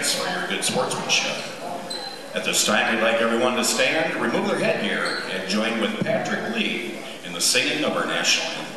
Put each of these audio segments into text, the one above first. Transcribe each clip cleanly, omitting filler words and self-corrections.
thanks for your good sportsmanship. At this time, we'd like everyone to stand, remove their headgear, and join with Patrick Lee in the singing of our national anthem.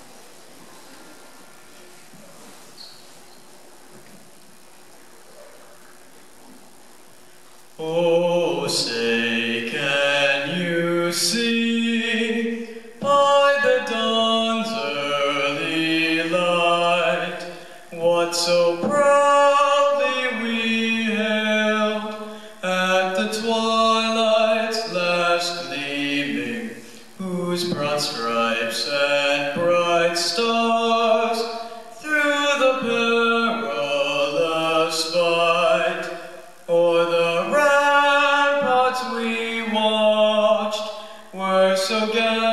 Oh, say, can you see by the dawn's early light what so proudly we hailed at the twilight's last gleaming, whose broad stripes and bright stars through the perilous fight o'er the ramparts we watched were so gallant